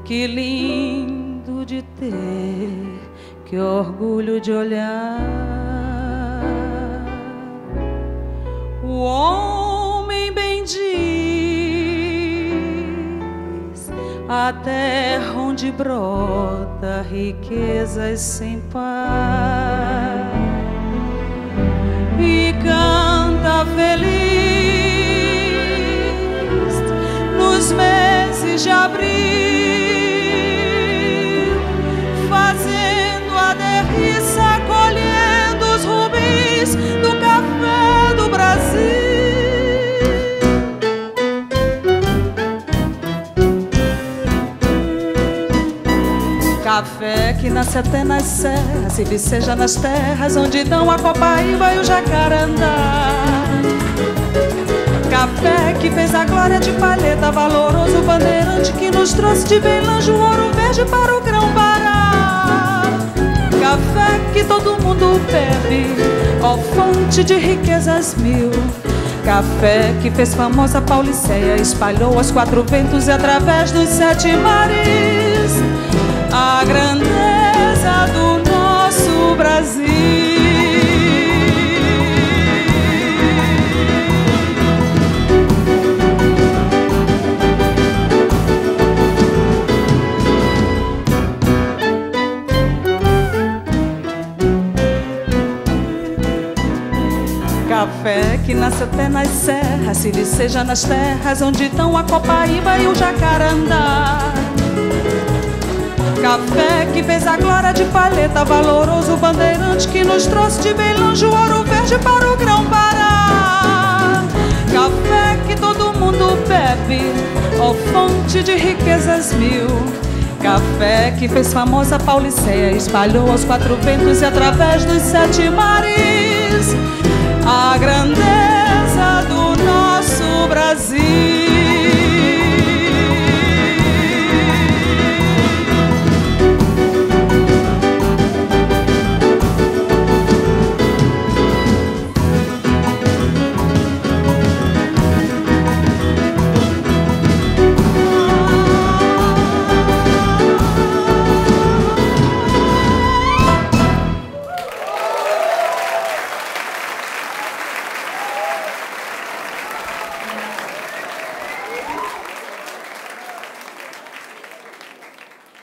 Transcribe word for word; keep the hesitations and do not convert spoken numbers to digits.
Que lindo de ter, que orgulho de olhar o homem bem diz, a terra onde brota riquezas sem par, e canta feliz nos meses de abril, fazendo a derriça, colhendo os rubins do café do Brasil. Café que nasce até nas serras e viceja nas terras onde dão a copaíba e o jacarandá. Café que fez a glória de Palheta, valoroso bandeirante que nos trouxe de bem longe o ouro verde para o grão-pará. Café que todo mundo bebe, ó fonte de riquezas mil. Café que fez famosa Pauliceia, espalhou aos quatro ventos e através dos sete mares a grandeza do nosso Brasil. Café que nasce até nas serras, se viceja nas terras onde estão a copaíba e o jacarandá. Café que fez a glória de Palheta, valoroso bandeirante que nos trouxe de bem longe o ouro verde para o grão-pará. Café que todo mundo bebe, ó fonte de riquezas mil. Café que fez famosa Pauliceia, espalhou aos quatro ventos e através dos sete mares a grandeza do nosso Brasil.